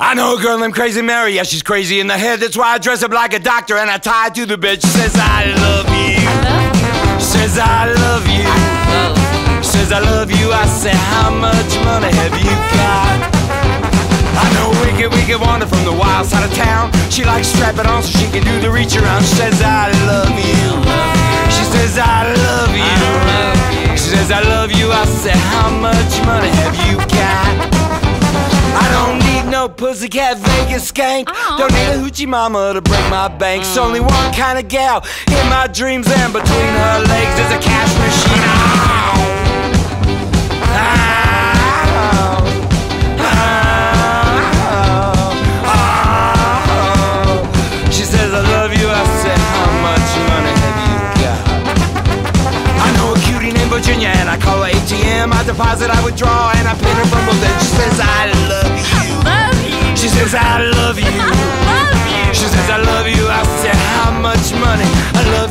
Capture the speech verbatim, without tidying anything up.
I know a girl named Crazy Mary, yeah, she's crazy in the head. That's why I dress up like a doctor and I tie to the bed. She says, I love you. She says, I love you. She says, I love you. I say, how much money have you got? I know a wicked, wicked wonder from the wild side of town. She likes strapping on so she can do the reach around. She says, I love you. She says, I love you. She says, I love you. I say, how much money have you got? I don't need no pussycat Vegas skank. Aww. Don't need a hoochie mama to break my bank. It's only one kind of gal in my dreams, and between her legs there's a cash machine. Ow! Ow! Ow! Ow! She says, I love you. I said, how much money have you got? I know a cutie named Virginia, and I call her A T M. I deposit, I withdraw, and I pin her from both ends. She says, I love you. Love you. She says, I love you. Love you. She says, I love you. I said, how much money? I love